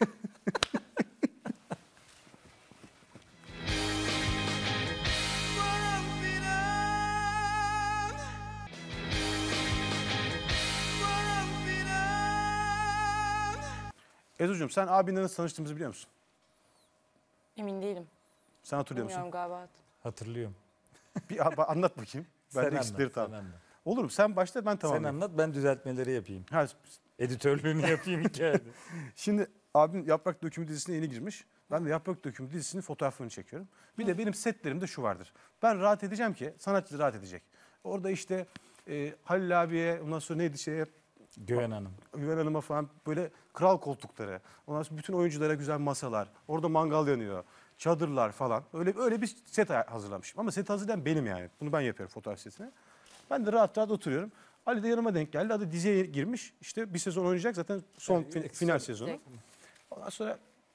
Ezo'cum sen abinle nasıl tanıştığımızı biliyor musun? Emin değilim. Sen hatırlıyor musun? Bilmiyorum galiba. hatırlıyorum. Bir a- anlat bakayım. Ben Sen de anlat, eksikleri sen tamam. anlat. Olur mu? Sen başla ben Sen tamamlayayım. anlat, ben düzeltmeleri yapayım. Ha, Editörlüğünü yapayım hikayede. şimdi abim Yaprak Dökümü dizisine yeni girmiş. Ben de Yaprak Dökümü dizisinin fotoğrafını çekiyorum. Bir de benim setlerimde şu vardır. Ben rahat edeceğim ki sanatçı da rahat edecek. Orada işte e, Halil abiye ondan sonra neydi şeye Güven Hanım. Güven Hanım'a falan böyle kral koltukları. Ondan sonra bütün oyunculara güzel masalar. Orada mangal yanıyor. Çadırlar falan. Öyle öyle bir set hazırlamışım. Ama set hazırlayan benim yani. Bunu ben yapıyorum fotoğraf setine. Ben de rahat rahat oturuyorum. Ali de yanıma denk geldi. Adı diziye girmiş. İşte bir sezon oynayacak zaten son fin- final sezonu. Ondan sonra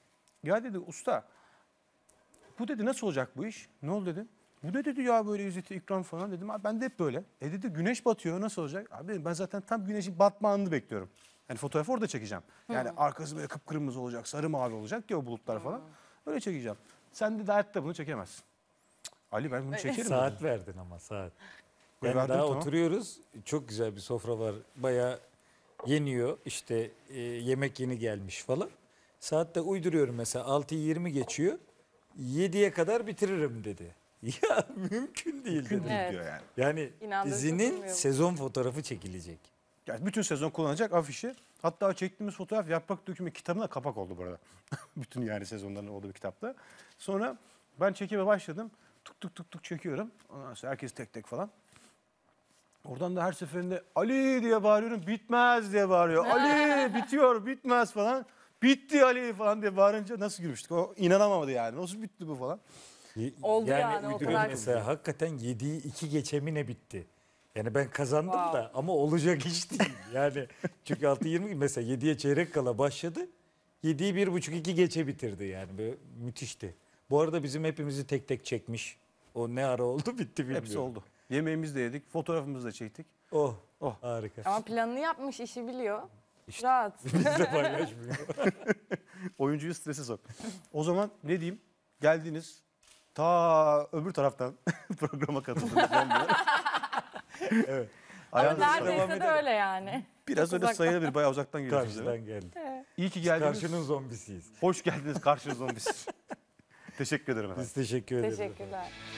Ya dedi usta bu dedi nasıl olacak bu iş? Ne oldu dedim. Bu ne dedi ya böyle İzzet-i İkram falan dedim. Abi ben de hep böyle. E dedi güneş batıyor nasıl olacak? Abi dedim, ben zaten tam güneşin batma anını bekliyorum. Yani fotoğrafı orada çekeceğim. Yani arkası böyle kıpkırmızı olacak, sarı mavi olacak ki o bulutlar falan. Öyle çekeceğim. Sen de hayatta bunu çekemezsin. Cık, Ali ben bunu çekerim. Saat dedim. verdin ama saat. E, Yani verdim, daha tamam. oturuyoruz. Çok güzel bir sofra var. Bayağı yeniyor. İşte e, yemek yeni gelmiş falan. Saatte uyduruyorum mesela altı yirmi geçiyor. yediye kadar bitiririm dedi. Ya mümkün değil Mümkün dedi. değil Evet. diyor yani. Yani İnandırıcı dizinin bulmuyorum. sezon fotoğrafı çekilecek. Yani bütün sezon kullanacak afişi. Hatta o çektiğimiz fotoğraf Yaprak Dökümü kitabına kapak oldu bu arada. Bütün yani sezonların olduğu bir kitapta. Sonra ben çekime başladım. Tuk tuk tuk tuk çekiyorum. Ondan sonra herkes tek tek falan. Oradan da her seferinde Ali diye bağırıyorum. Bitmez diye bağırıyor. Ali bitiyor bitmez falan. Bitti Ali falan diye bağırınca nasıl gülmüştük. O inanamadı yani. Nasıl bitti bu falan. Y- Oldu yani, o uyduruyorum kadar- mesela hakikaten yediği iki geçemi ne bitti. Yani ben kazandım Wow. da ama olacak iş değil. Yani çünkü altı yirmi mesela yediye çeyrek kala başladı. yediyi bir buçuk iki geçe bitirdi yani. Böyle müthişti. Bu arada bizim hepimizi tek tek çekmiş. O ne ara oldu bitti bilmiyorum. Hepsi oldu. Yemeğimizi de yedik. Fotoğrafımızı da çektik. Oh, Oh. harika. Ama planını yapmış, işi biliyor. İşte. Rahat. Biz de paylaşmıyor. Oyuncuyu strese sok. O zaman ne diyeyim? Geldiniz. Ta öbür taraftan programa katıldınız. Evet. Ama Ayağınıza sağlık. devam neredeyse de edelim. öyle yani. Biraz öyle Uzaktan. sayılabilir. Bayağı uzaktan geliyorsunuz. değil mi? Karşıdan geldi. İyi ki geldiniz. Karşının zombisiyiz. Hoş geldiniz karşınızda biz. Teşekkür ederim efendim. Biz teşekkür ederiz. Teşekkürler.